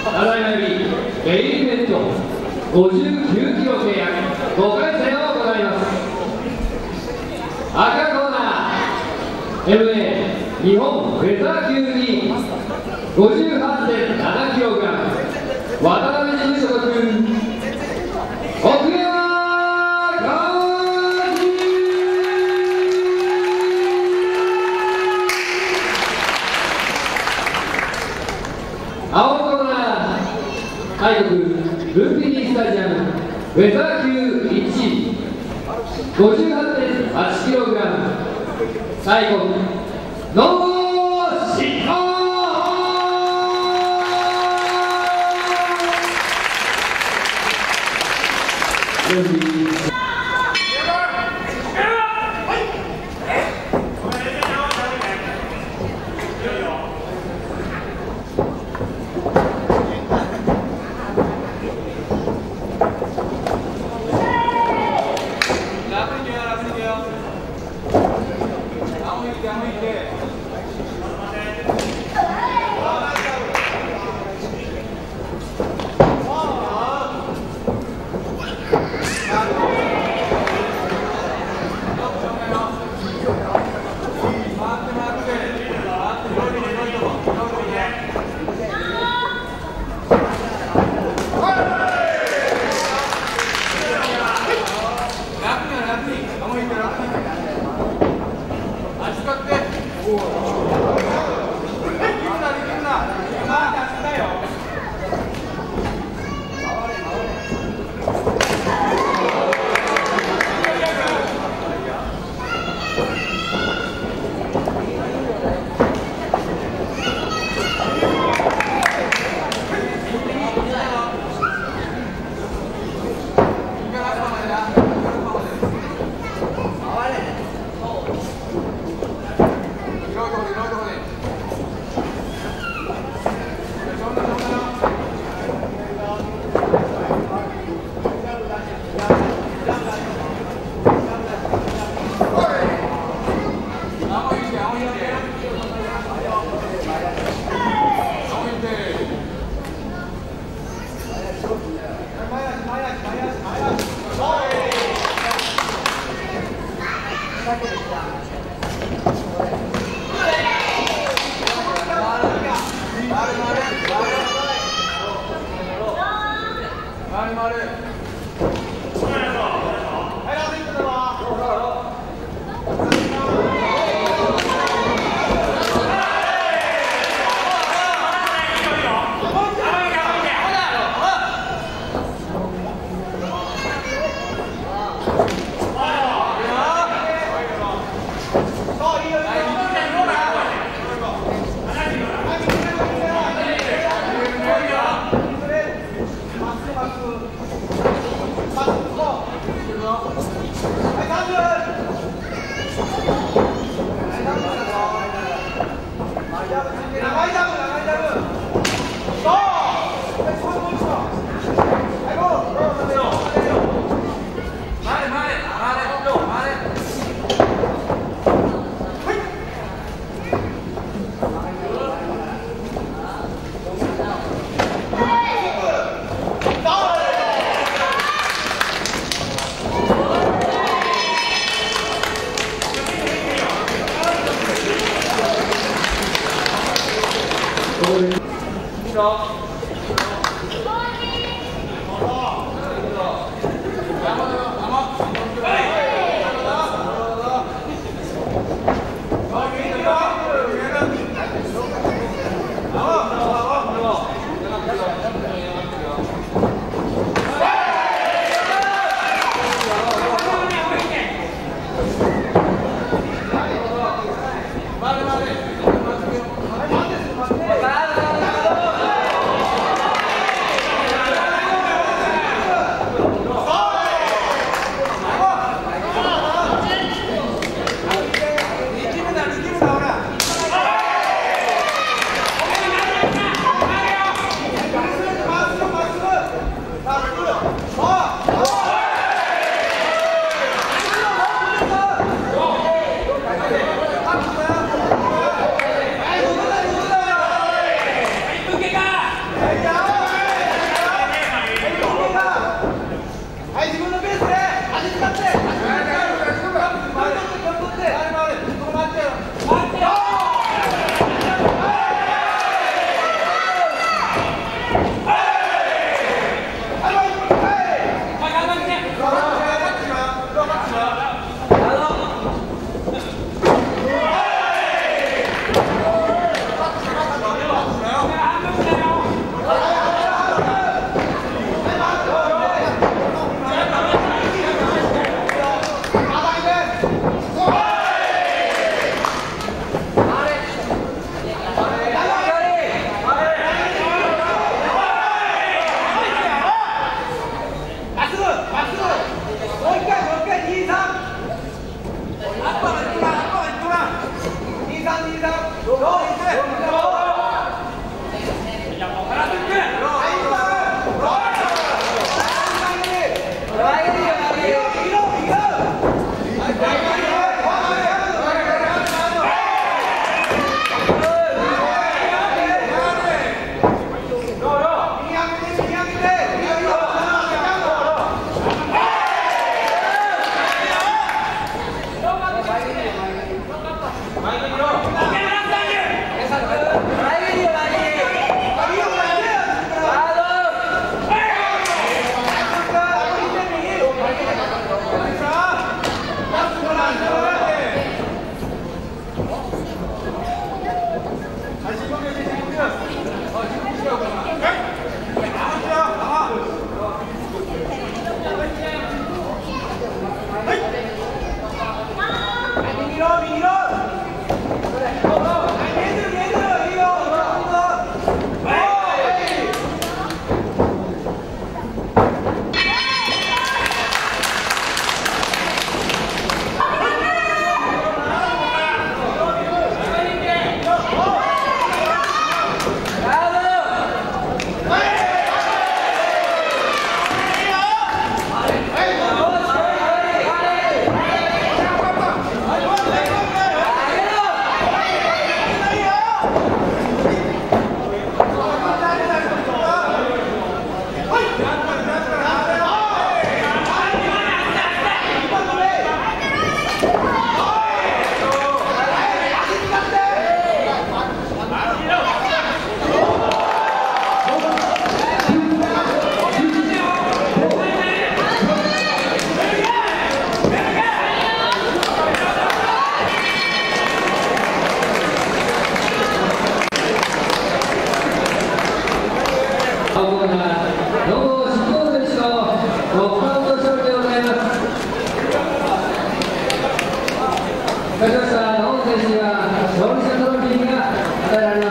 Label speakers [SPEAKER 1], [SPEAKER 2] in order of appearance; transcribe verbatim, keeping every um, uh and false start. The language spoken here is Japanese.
[SPEAKER 1] ただいまよりメインイベントごじゅうきゅうキロ契約ごかい戦を行います。赤コーナー エムエー 日本フェザー級に ごじゅうはちてんななキログラム 渡辺事務所属奥山青コーナー海国ルンピニースタジアムフェザー級いちい ごじゅうはちてんはちキログラム 最後ノーシット
[SPEAKER 2] Vale, vale.
[SPEAKER 1] 青コーナー、ノー執行選手のノックアウト勝利でございます。勝ちましたノー選手には勝利者トロフィーが与えられます。